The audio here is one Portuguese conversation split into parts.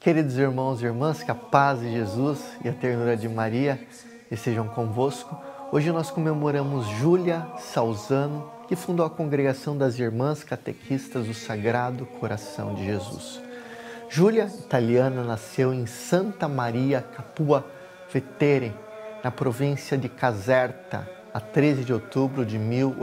Queridos irmãos e irmãs, que a paz de Jesus e a ternura de Maria estejam convosco. Hoje nós comemoramos Júlia Salzano, que fundou a Congregação das Irmãs Catequistas do Sagrado Coração de Jesus. Júlia, italiana, nasceu em Santa Maria Capua Vetere, na província de Caserta, a 13 de outubro de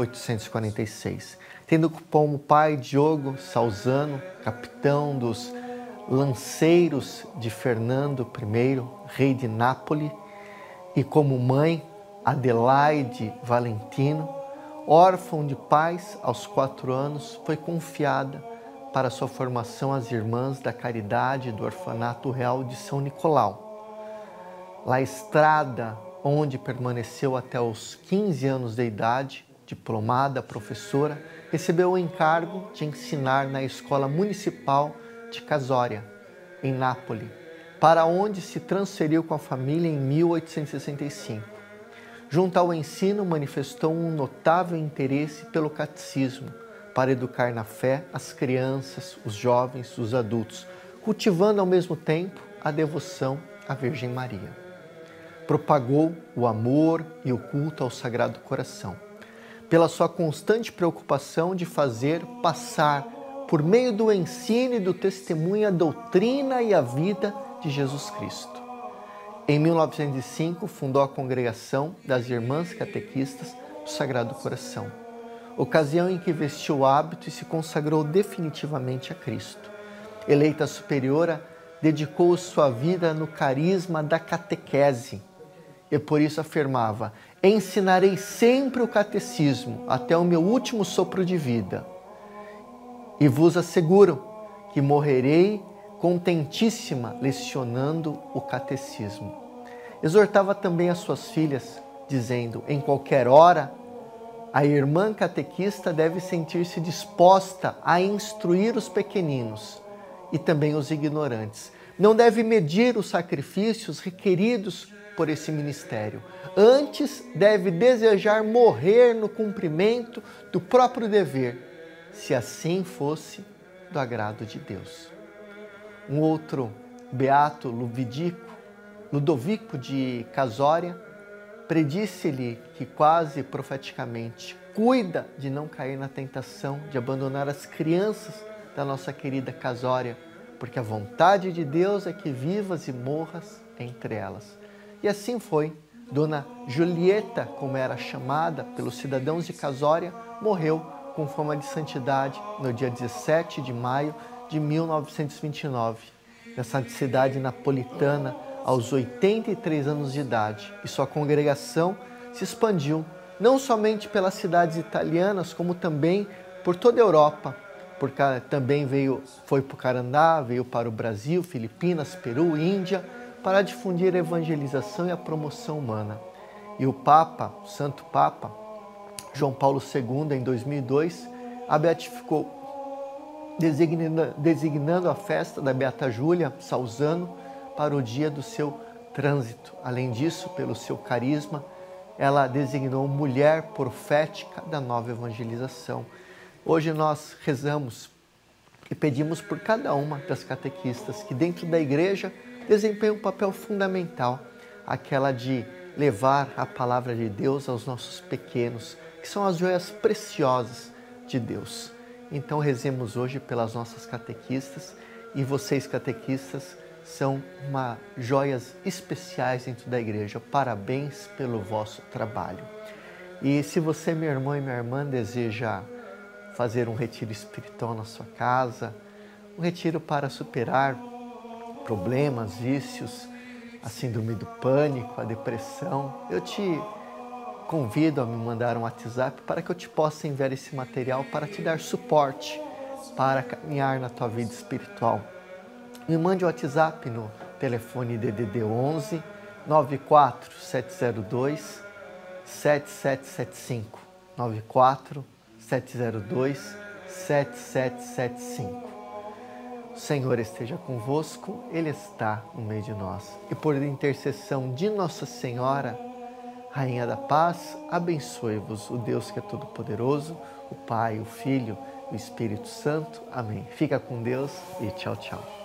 1846, tendo como pai Diogo Salzano, capitão dos lanceiros de Fernando I, rei de Nápoles, e como mãe Adelaide Valentino. Órfão de pais, aos 4 anos, foi confiada para sua formação às Irmãs da Caridade do Orfanato Real de São Nicolau. La Estrada, onde permaneceu até os 15 anos de idade, diplomada, professora, recebeu o encargo de ensinar na Escola Municipal de Casória, em Nápoles, para onde se transferiu com a família em 1865. Junto ao ensino, manifestou um notável interesse pelo catecismo, para educar na fé as crianças, os jovens, os adultos, cultivando ao mesmo tempo a devoção à Virgem Maria. Propagou o amor e o culto ao Sagrado Coração, pela sua constante preocupação de fazer passar, por meio do ensino e do testemunho, a doutrina e a vida de Jesus Cristo. Em 1905, fundou a Congregação das Irmãs Catequistas do Sagrado Coração, ocasião em que vestiu o hábito e se consagrou definitivamente a Cristo. Eleita superiora, dedicou sua vida no carisma da catequese e por isso afirmava: ensinarei sempre o catecismo até o meu último sopro de vida. E vos asseguro que morrerei contentíssima lecionando o catecismo. Exortava também as suas filhas, dizendo: em qualquer hora, a irmã catequista deve sentir-se disposta a instruir os pequeninos e também os ignorantes. Não deve medir os sacrifícios requeridos por esse ministério. Antes, deve desejar morrer no cumprimento do próprio dever, se assim fosse do agrado de Deus. Um outro beato, Ludovico de Casória, predisse-lhe que quase profeticamente: cuida de não cair na tentação de abandonar as crianças da nossa querida Casória, porque a vontade de Deus é que vivas e morras entre elas. E assim foi. Dona Julieta, como era chamada pelos cidadãos de Casória, morreu com fama de santidade no dia 17 de maio de 1929, nessa cidade napolitana, aos 83 anos de idade. E sua congregação se expandiu, não somente pelas cidades italianas, como também por toda a Europa. Porque também foi para o Canadá, veio para o Brasil, Filipinas, Peru, Índia, para difundir a evangelização e a promoção humana. E o Papa, o Santo Papa, João Paulo II, em 2002, a beatificou, designando a festa da Beata Júlia Salzano para o dia do seu trânsito. Além disso, pelo seu carisma, ela designou mulher profética da nova evangelização. Hoje nós rezamos e pedimos por cada uma das catequistas que dentro da igreja desempenham um papel fundamental, aquela de levar a palavra de Deus aos nossos pequenos, que são as joias preciosas de Deus. Então rezemos hoje pelas nossas catequistas, e vocês catequistas são joias especiais dentro da igreja. Parabéns pelo vosso trabalho. E se você, meu irmão e minha irmã, deseja fazer um retiro espiritual na sua casa, um retiro para superar problemas, vícios, a síndrome do pânico, a depressão, eu te convido a me mandar um WhatsApp para que eu te possa enviar esse material para te dar suporte para caminhar na tua vida espiritual. Me mande o WhatsApp no telefone DDD 11 94 702 7775 94 702 7775. O Senhor esteja convosco, Ele está no meio de nós. E por intercessão de Nossa Senhora, Rainha da Paz, abençoe-vos o Deus que é todo-poderoso, o Pai, o Filho, o Espírito Santo. Amém. Fica com Deus e tchau, tchau.